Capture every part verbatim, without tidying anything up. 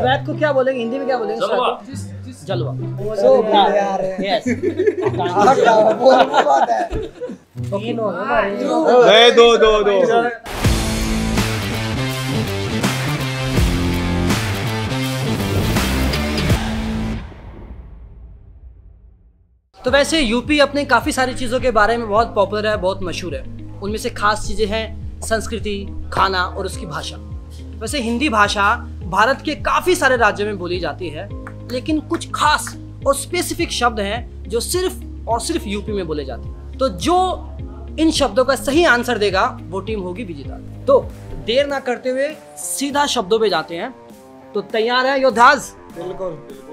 Swag को क्या बोलेंगे हिंदी में, क्या बोलेंगे? जलवा। जलवा। सो यार यस तीन हो गए, दो दो दो। तो वैसे यूपी अपने काफ़ी सारी चीज़ों के बारे में बहुत पॉपुलर है, बहुत मशहूर है। उनमें से खास चीज़ें हैं संस्कृति, खाना और उसकी भाषा। वैसे हिंदी भाषा भारत के काफ़ी सारे राज्यों में बोली जाती है, लेकिन कुछ खास और स्पेसिफिक शब्द हैं जो सिर्फ और सिर्फ यूपी में बोले जाते हैं। तो जो इन शब्दों का सही आंसर देगा वो टीम होगी विजेता। तो देर ना करते हुए सीधा शब्दों पे जाते हैं। तो तैयार है योद्धाज? बिल्कुल बिल्कुल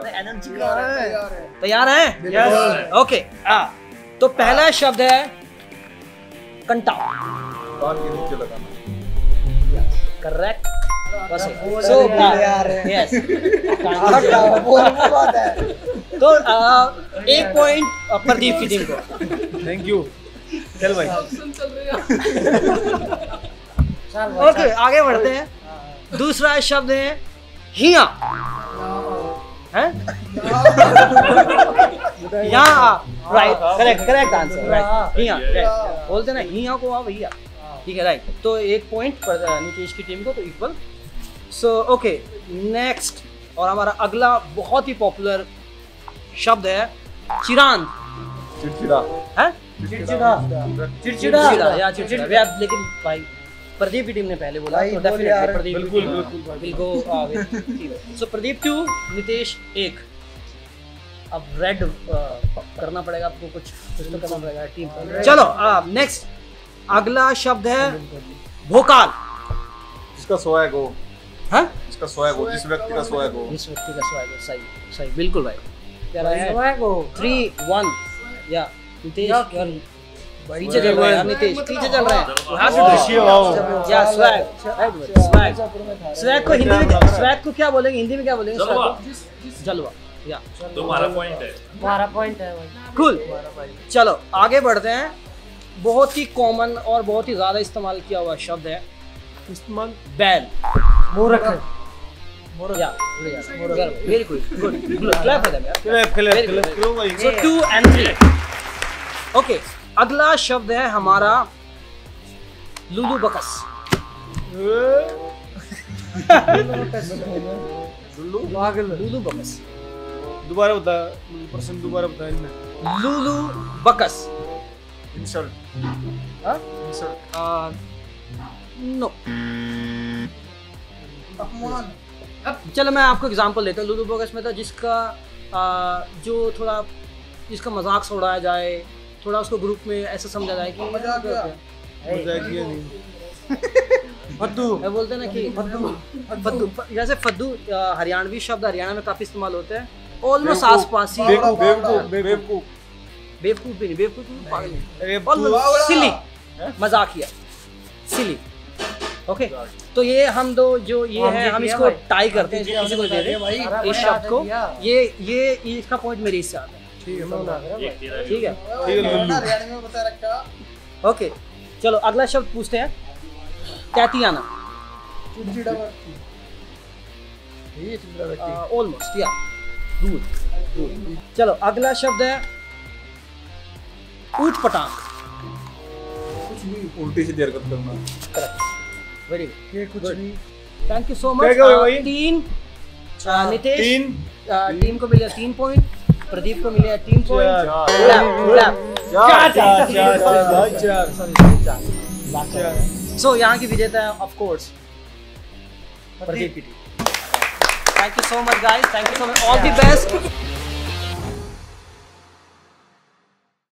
तैयार है? यस। ओके। तो पहला शब्द है कंटा। कान के नीचे लगाना। करेक्ट। So yes. तो एक पॉइंट प्रदीप की टीम को। Thank you. चल भाई। ओके आगे बढ़ते हैं। दूसरा शब्द है हिया। हैं? यहाँ right, correct correct answer right. हिया बोलते ना, हिया को आओ भैया। ठीक है राइट। तो एक पॉइंट नीतीश की टीम को, तो इक्वल। सो ओके नेक्स्ट, और हमारा अगला बहुत ही पॉपुलर शब्द है चिरांद। चिड़चिड़ा है? चिड़चिड़ा चिड़चिड़ा या चिड़चिड़ा। लेकिन भाई प्रदीप की टीम ने पहले बोला, तो डेफिनेटली प्रदीप बिल्कुल बिल्कुल विल गो आगे। सो प्रदीप टू, नितेश एक। अब रेड करना पड़ेगा आपको, कुछ कुछ तो करना पड़ेगा टीम। चलो नेक्स्ट, अगला शब्द है भोकाल। इसका स्वैग हो। हैं? इसका स्वैग हो, जिस व्यक्ति का स्वैग हो। जिस व्यक्ति का स्वैग हो। सही सही बिल्कुल भाई। क्या रहा है? स्वैग हो। थ्री वन या नितेश पीछे चल रहा है, नितेश पीछे चल रहा है। या स्वैग, स्वैग स्वैग को हिंदी में, स्वैग को क्या बोलेंगे हिंदी में, क्या बोलेंगे? जलवा। या तुम्हारा पॉइंट है। तुम्हारा पॉइंट है भाई। कूल। चलो आगे बढ़ते हैं। बहुत ही कॉमन और बहुत ही ज्यादा इस्तेमाल किया हुआ शब्द है इस्तेमाल बैल। मूर्ख। या very good, good good, clap for them यार। क्लैप क्लैप क्लैप क्यों भाई? So two and three. Okay अगला शब्द है हमारा लुलू बकस। लुलू बकस। दोबारा बता, प्रश्न दोबारा बता। इनमें लुलू बकस। इंसल्ट। हाँ? इंसल्ट। नो। चलो मैं आपको एग्जांपल देता हूँ। लुलू बकस में था जिसका आ, जो थोड़ा जिसका मजाक से उड़ाया जाए, थोड़ा उसको ग्रुप में ऐसा समझा जाए कि मजाक किया नहीं। फद्दू बोलते हैं ना कि फद्दू फद्दू जैसे फद्दू हरियाणवी शब्द हरियाणा में काफी इस्तेमाल होते हैं। ऑलमोस्ट आस पास ही। बेवकूफ बेवकूफ बेवकूफ बेवकूफ भी नहीं, बेवकूफ पागल नहीं, सिली मजाकिया सिली। ओके तो ये हम दो जो ये है हम इसको टाई करते हैं, किसी को दे दें इस शब्द को। ये ये इसका पॉइंट मेरे इससे आता है। ठीक है ठीक है ओके चलो अगला शब्द पूछते हैं। कैतियाना। ऑलमोस्ट या गुड। चलो अगला शब्द है ऊट पटांग। कुछ भी उल्टी सीधी हरकत करना। वेरी ये कुछ नहीं। Thank you so much. तीन नितेश तीन टीम को मिले तीन पॉइंट, प्रदीप को मिले तीन पॉइंट। सो यहाँ की विजेता है ऑफ कोर्स प्रदीप की team. Thank you so much guys, thank you so much, all the best.